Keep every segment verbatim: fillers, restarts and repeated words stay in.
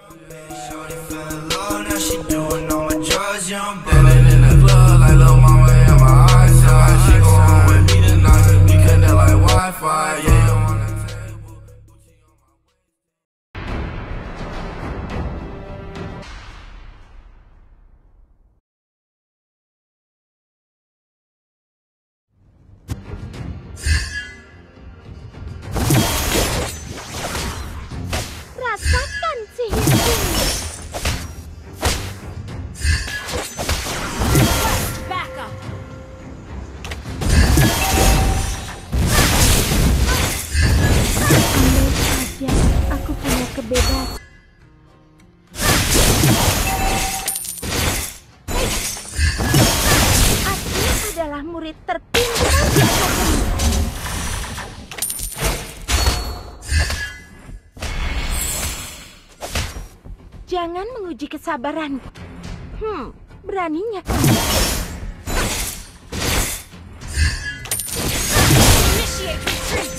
Shorty fell low, now she doing all my drugs, young ballin' in the club like lil' mama in my eyesight. She go home with me tonight, we connect like Wi-Fi, yeah. On the table, Gucci on my Rasakan sihir ini. Backup. Andai saja aku punya kebebasan. Aku adalah murid terpintar di akademi. Jangan menguji kesabaran. Hmm, beraninya kamu. Initiate retreat.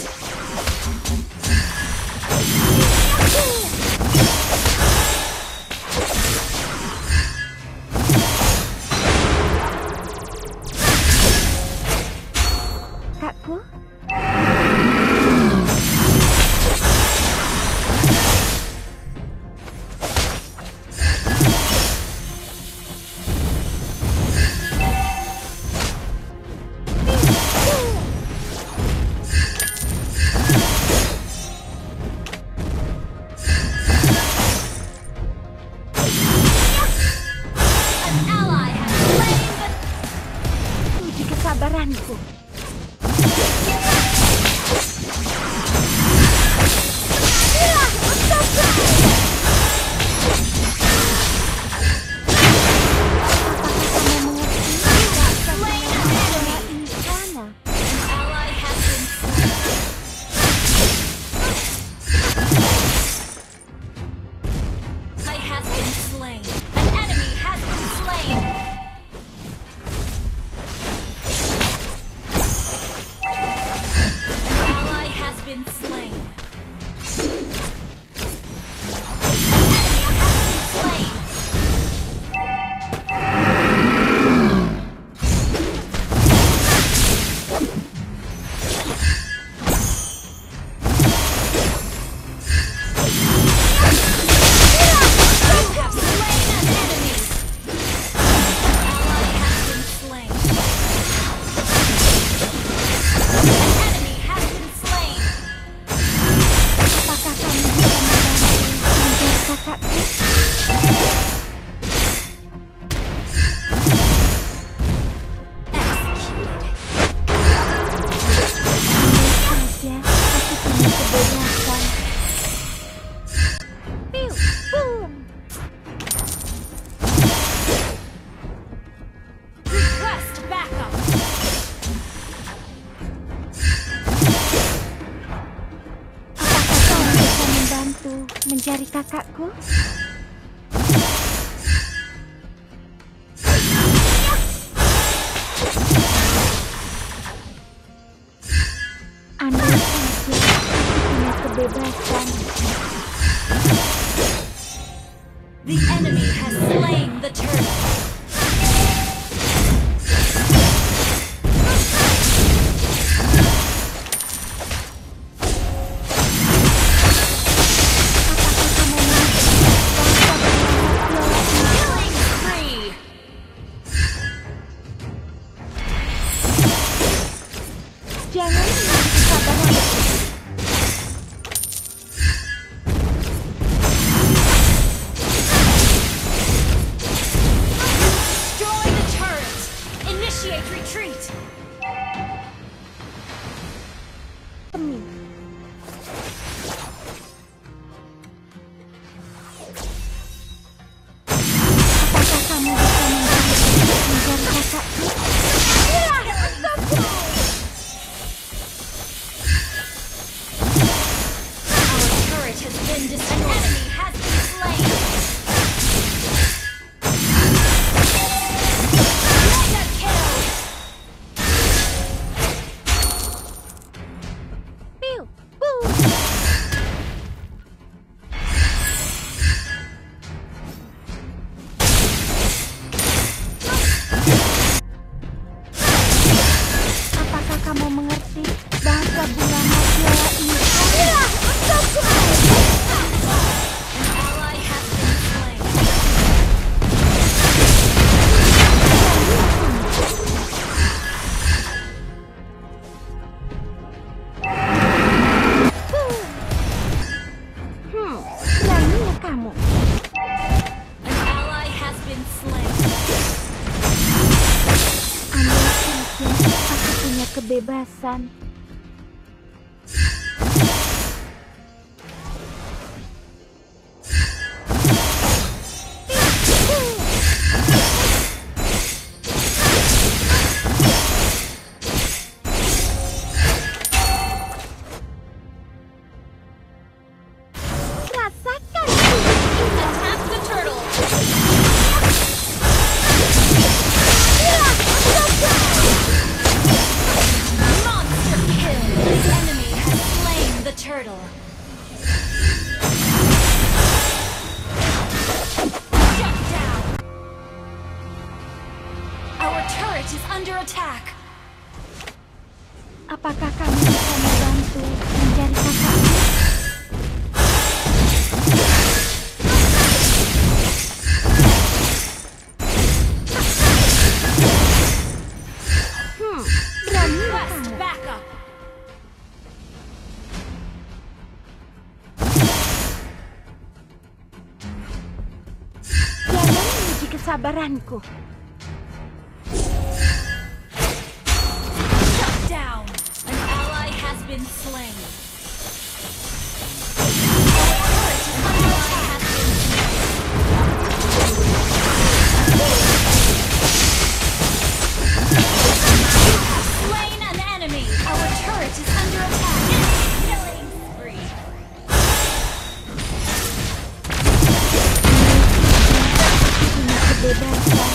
Kakku. Kesabaranku. Inilah untukku. Apakah kamu mengerti rasa mengenai ini sana? Ally has been I has been slain. An enemy has been slain. Been slain. Mencari kakakku? Andai saja aku punya kebebasan. The enemy has slain the turtle. Jangan menguji kesabaranku. kamu. An ally has been slain. Andai saja aku punya kebebasan. Apakah kamu bisa membantu mencari kakakku? Hmm, berani kamu. Backup. Jangan menguji kesabaranku. Down. An ally has been slain. Slain an enemy. Our turret is under attack. Killing spree. Punya kebebasan.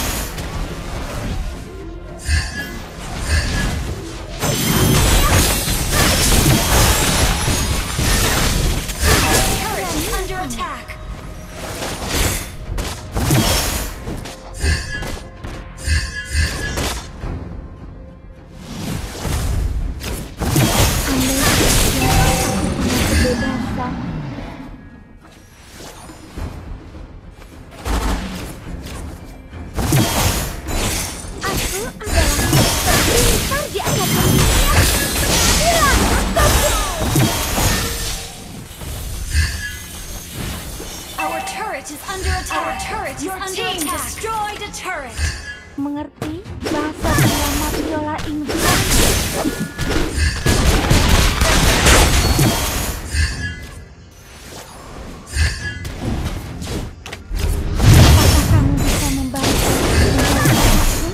Mengerti bahasa penyelamat biola Inggris? Apakah kamu bisa membantu mencari kakakku?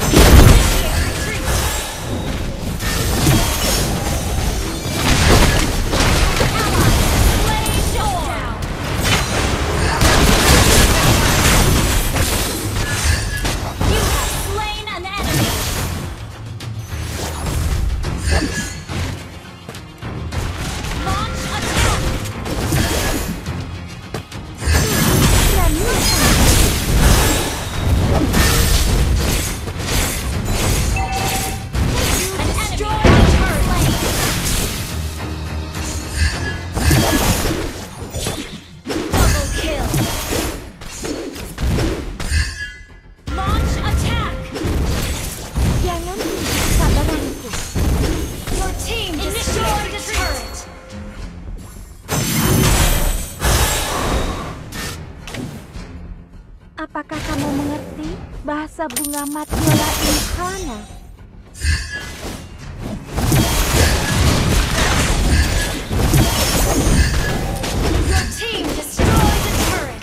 Apakah kamu mengerti bahasa bunga Matiola Incarna? Your team destroyed the turret.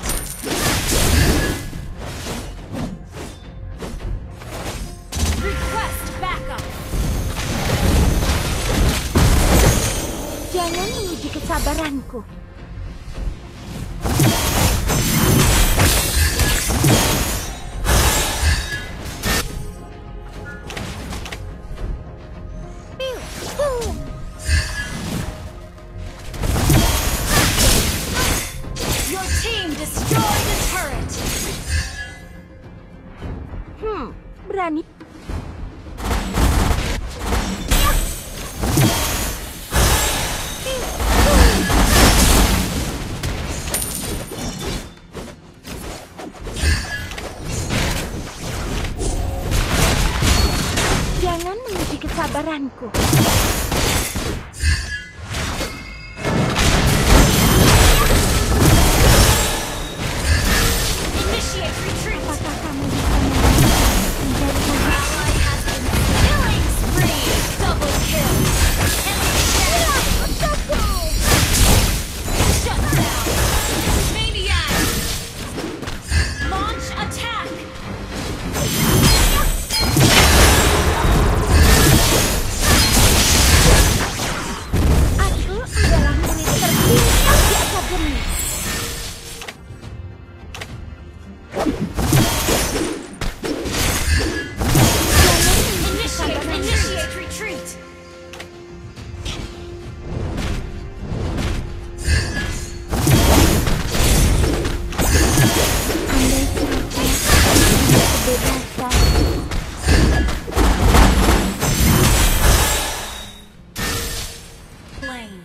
Request backup. Jangan menguji kesabaranku. Hmm, berani. Jangan menguji kesabaranku. Initiate, initiate retreat. Plain.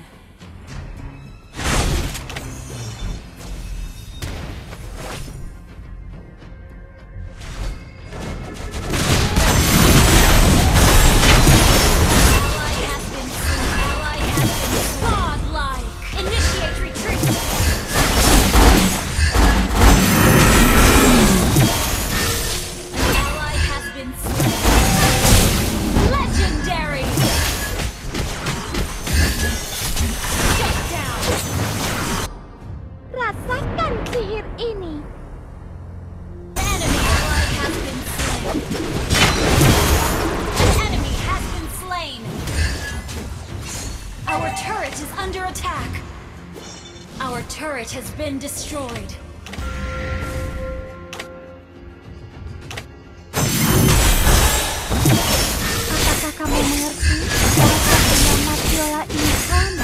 Rasakan sihir ini. Enemy ally has been slain. An enemy has been slain. Our turret is under attack. Our turret has been destroyed. Apakah kamu mengerti bahasa penyelamat biola ini sama?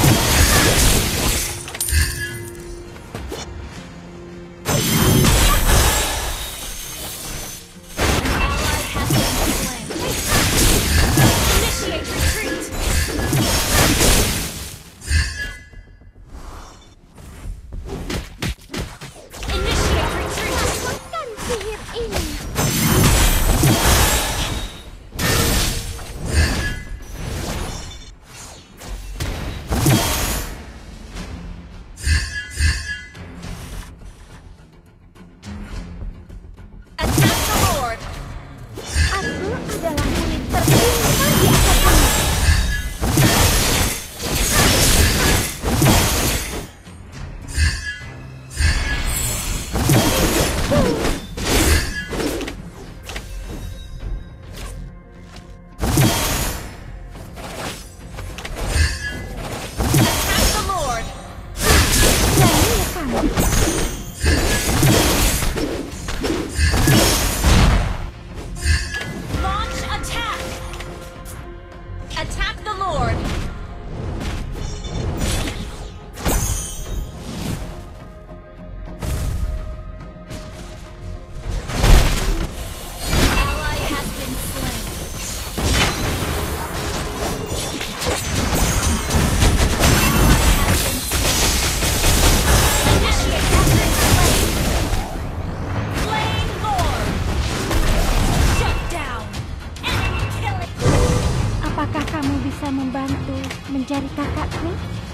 Membantu mencari kakakku.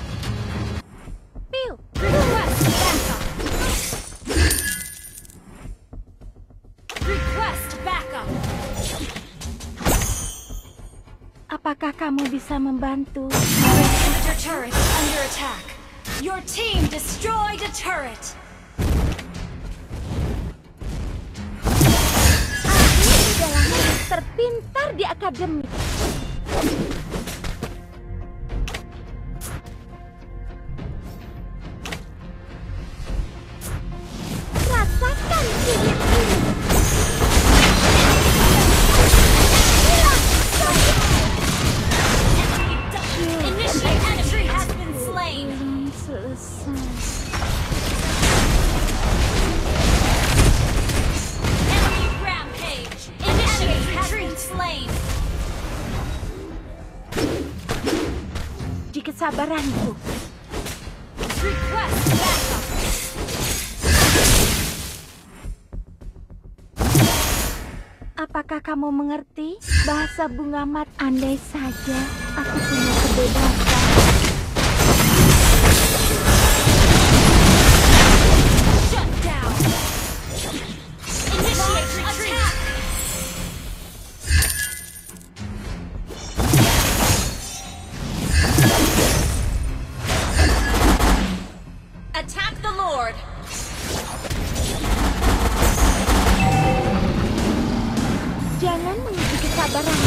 Piu, request backup. Request backup. Apakah kamu bisa membantu? Your turret is under attack. Your team destroyed a turret. Aku adalah murid terpintar di akademi. Rasakan sihir ini. Initiate enemy has been slain. Selesai. Enemy rampage. Initiate has been slain. Di kesabaranku. Request backup. Apakah kamu mengerti bahasa bunga mat? Andai saja aku punya kebebasan. Shut down. Initiate retreat. Attack the Lord. Jangan menguji kesabaranku.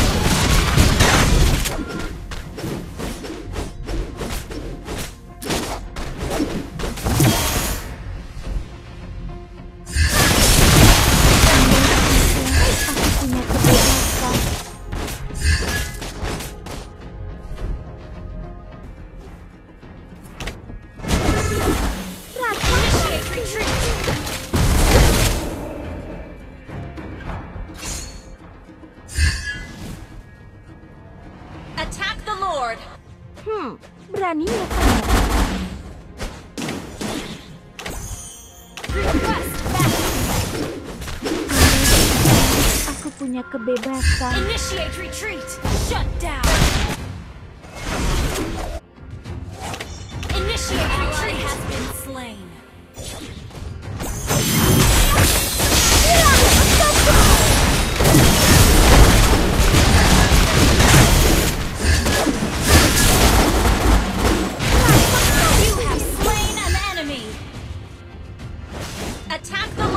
punya kebebasan. Initiate retreat. Shut down. Initiate retreat has been slain. You have slain an enemy. Attack the